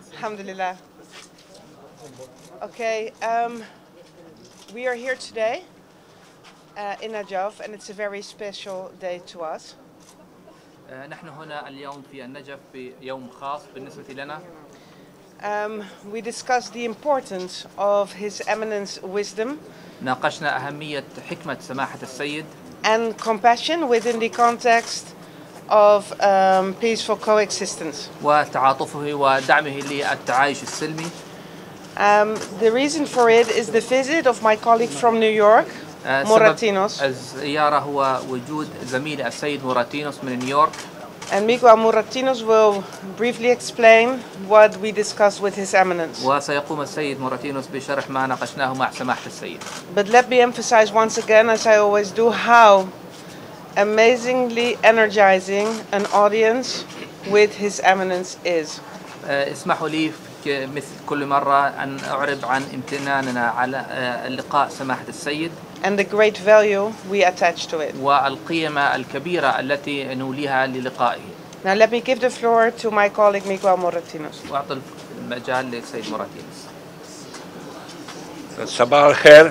Alhamdulillah. Okay, we are here today in Najaf, and it's a very special day to us. نحن هنا اليوم في النجف بيوم خاص بالنسبة لنا. We discussed the importance of His Eminence wisdom ناقشنا أهمية حكمة سماحة السيد and compassion within the context of peaceful coexistence. وتعاطفه ودعمه للتعايش السلمي. The reason for it is the visit of my colleague from New York, Moratinos. الزيارة هو وجود زميل السيد موراتينوس من نيويورك. And Miguel Moratinos will briefly explain what we discussed with His Eminence. وسيقوم السيد موراتينوس بشرح ما ناقشناه مع سماحة السيد. But let me emphasize once again, as I always do, how amazingly energizing an audience with His Eminence is. اسمحوا لي مثل كل مرة أن أعرب عن امتناننا على اللقاء سماحة السيد And the great value we attach to it. والقيمة الكبيرة التي نوليها للقائه. Now let me give the floor to my colleague Miguel Moratinos. وأعطي المجال للسيد موراتينوس. صباح الخير.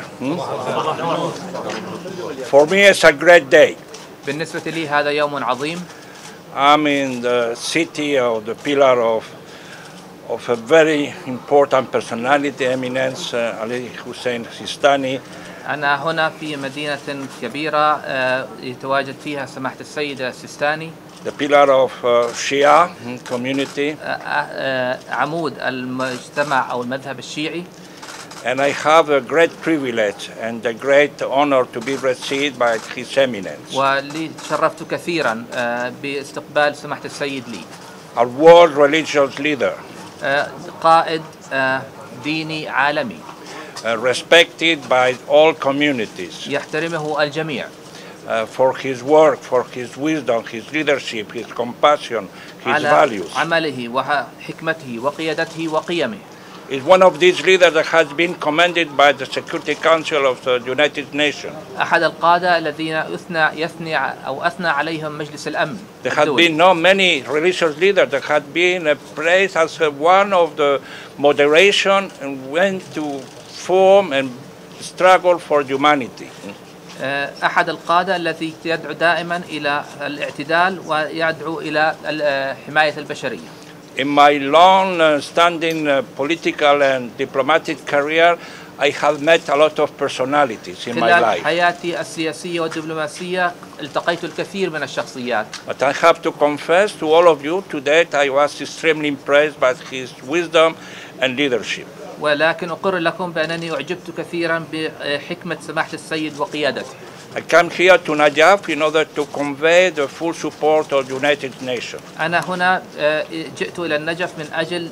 For me it's a great day. بالنسبة لي هذا يوم عظيم. I'm in the city of the pillar of a very important personality, Eminence Ali Hussein Sistani. أنا هنا في مدينة كبيرة يتواجد فيها سماحة السيد السيستاني. The pillar of Shia community. عمود المجتمع أو المذهب الشيعي. And I have a great privilege and a great honor to be received by His Eminence. ولي تشرفت كثيرا باستقبال سماحة السيد لي. A world religious leader. قائد ديني عالمي. Respected by all communities. يحترمه الجميع. For his work, for his wisdom, his leadership, his compassion, his values. عمله وحكمته وقيادته وقيمه. Is one of these leaders that has been commended by the Security Council of the United Nations. أحد القادة الذين أثنى عليهم مجلس الأمن. There have been not many religious leaders that had been praised as one of the moderation and went to form and struggle for humanity. أحد القادة الذي يدعو دائما إلى الاعتدال ويدعو إلى حماية البشرية. In my long-standing political and diplomatic career, I have met a lot of personalities in my life. خلال حياتي السياسية والدبلوماسية التقيت الكثير من الشخصيات. But I have to confess to all of you today I was extremely impressed by his wisdom and leadership. ولكن أقر لكم بأنني أعجبت كثيرا بحكمة سماحة السيد وقيادته. I come here to Najaf in order to convey the full support of the United Nations. أنا هنا جئت إلى النجف من أجل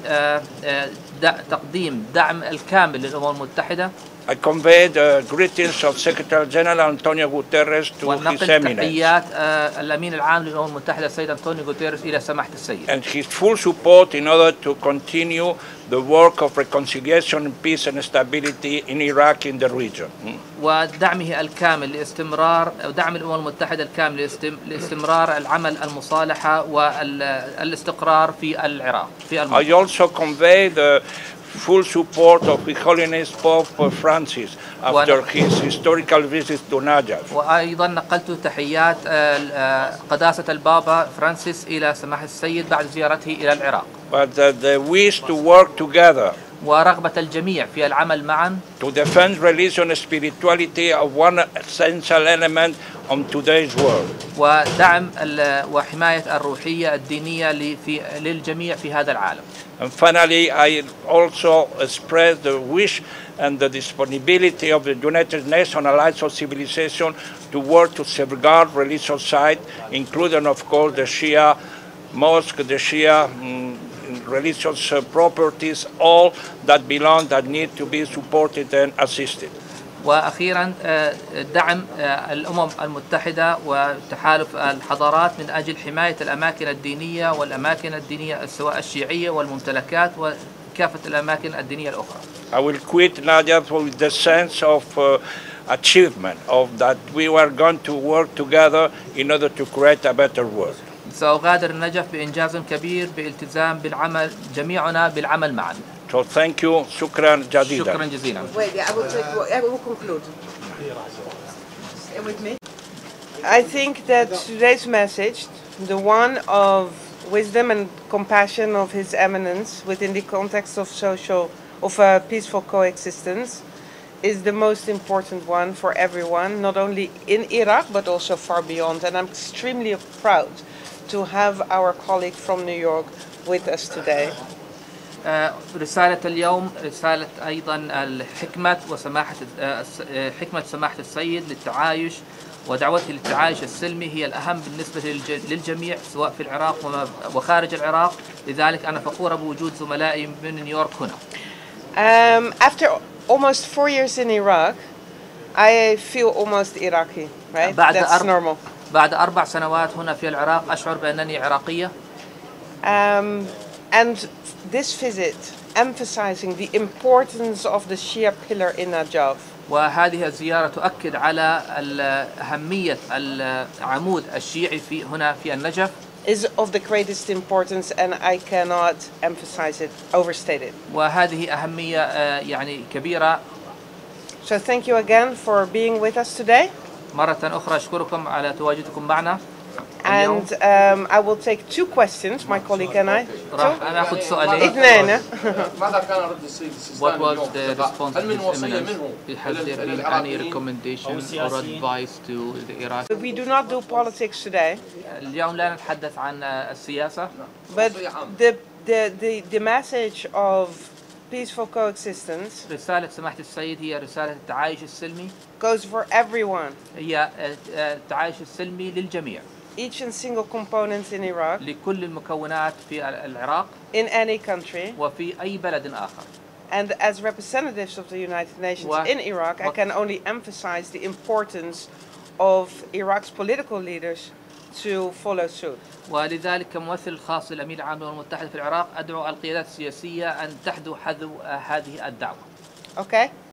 تقديم دعم الكامل للأمم المتحدة. I convey the greetings of Secretary General Antonio Guterres to His Eminence. تحيات الأمين العام للأمم المتحدة السيد أنطونيو غوتيريس إلى سماحة السيد. And his full support in order to continue the work of reconciliation, peace and stability in Iraq in the region. ودعمه الكامل لاستمرار دعم الأمم المتحدة الكامل لاستمرار العمل المصالحة والاستقرار في العراق في I also convey the full support of His Holiness Pope Francis after his historical visit to Najaf. وأيضا نقلت تحيات قداسة البابا فرانسيس إلى سماحة السيد بعد زيارته إلى العراق. But the wish to work together ورغبة الجميع في العمل معا to defend religion and spirituality of one essential element on today's world. ودعم وحماية الروحية الدينية للجميع في هذا العالم. And finally, I also express the wish and the disponibility of the United Nations Alliance of Civilization to work to safeguard religious sites, including, of course, the Shia mosque, the Shia religious properties, all that belong, that need to be supported and assisted. وأخيرا دعم الأمم المتحدة وتحالف الحضارات من أجل حماية الأماكن الدينية والأماكن الدينية سواء الشيعية والممتلكات وكافة الأماكن الدينية الأخرى. I will quit Najaf with the sense of achievement of that we were going to work together in order to create a better world. سأغادر النجف بإنجاز كبير بالتزام بالعمل جميعنا بالعمل معا. So thank you. شكرا جزيلا. شكرا جزيلا. Wait, I will conclude. Stay with me. I think that today's message, the one of wisdom and compassion of His Eminence within the context of peaceful coexistence, is the most important one for everyone, not only in Iraq but also far beyond. And I'm extremely proud to have our colleague from New York with us today. رسالة اليوم رسالة أيضا الحكمة وسماحة حكمة سماحة السيد للتعايش ودعوته للتعايش السلمي هي الأهم بالنسبة للجميع سواء في العراق وخارج العراق. لذلك أنا فخورة بوجود زملائي من نيويورك هنا. After almost 4 years in Iraq, I feel almost Iraqi, right? That's normal. بعد 4 سنوات هنا في العراق أشعر بأنني عراقية. And this visit emphasizing the importance of the Shia pillar in Najaf. وهذه الزيارة تؤكد على أهمية العمود الشيعي في هنا في النجف. Is of the greatest importance, and I cannot emphasize it, overstate it. وهذه أهمية يعني كبيرة. So thank you again for being with us today. مرة أخرى أشكركم على تواجدكم معنا. And I will take 2 questions, my colleague and I. راح ناخذ سؤالين. اثنين. What was the response of His Eminence? Has there been any recommendation or advice to the Iraq? We do not do politics today. اليوم لا نتحدث عن السياسة. But the message of peaceful coexistence رسالة سماحة السيد هي رسالة التعايش السلمي. goes for everyone. هي التعايش السلمي للجميع. Each and single component in Iraq. لكل المكونات في العراق. In any country. وفي أي بلد آخر. And as representatives of the United Nations in Iraq, I can only emphasize the importance of Iraq's political leaders to follow suit. ولذلك كممثل خاص للأمين العام للأمم المتحدة في العراق أدعو القيادات السياسية أن تحذو حذو هذه الدعوة. Okay.